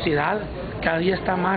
sociedad cada día está más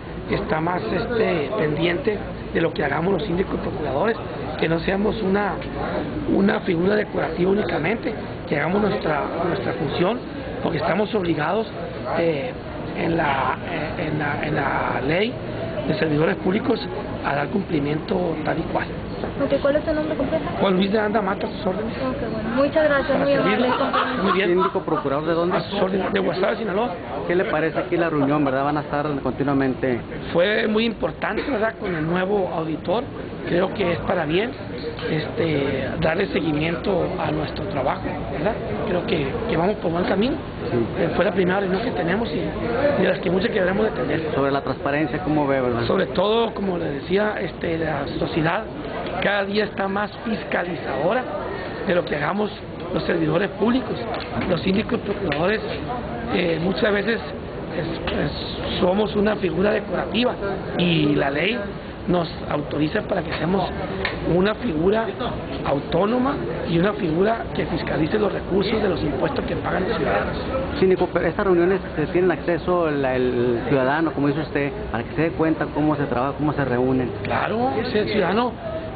pendiente de lo que hagamos los síndicos y procuradores, que no seamos una figura decorativa únicamente, que hagamos nuestra función, porque estamos obligados en la ley de servidores públicos a dar cumplimiento tal y cual. Okay, ¿cuál es tu nombre completo? Juan Luis de Anda Mata, a sus órdenes. Okay, bueno. Muchas gracias, Para muy servirle. amable. Muy bien. Síndico procurador, ¿de dónde? A sus órdenes, de Guasave, Sinaloa. ¿Qué le parece aquí la reunión, verdad? Van a estar continuamente. Fue muy importante, ¿verdad?, con el nuevo auditor. Creo que es para bien darle seguimiento a nuestro trabajo, ¿verdad? Creo que vamos por buen camino. Sí. Fue la primera reunión que tenemos y de las que muchas que debemos de tener. Sobre la transparencia, ¿cómo ve, verdad? Sobre todo, como le decía, la sociedad cada día está más fiscalizadora de lo que hagamos los servidores públicos. Los síndicos y procuradores muchas veces somos una figura decorativa y la ley nos autoriza para que seamos una figura autónoma y una figura que fiscalice los recursos de los impuestos que pagan los ciudadanos. Síndico, pero estas reuniones tienen acceso el ciudadano, como dice usted, para que se dé cuenta cómo se trabaja, cómo se reúnen. Claro, ese ciudadano,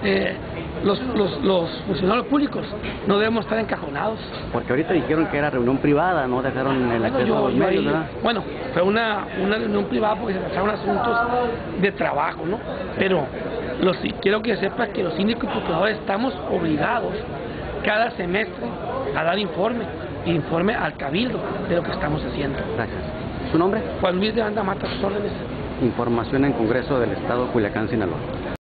los funcionarios públicos no debemos estar encajonados. Porque ahorita dijeron que era reunión privada, no dejaron el acceso a los medios, ¿verdad? Bueno, fue una reunión privada porque se trataron asuntos de trabajo, ¿no? Pero quiero que sepas que los síndicos y procuradores estamos obligados cada semestre a dar informe al cabildo de lo que estamos haciendo. Gracias. ¿Su nombre? Juan Luis de Anda Mata, a sus órdenes. Información en Congreso del Estado, Culiacán, Sinaloa.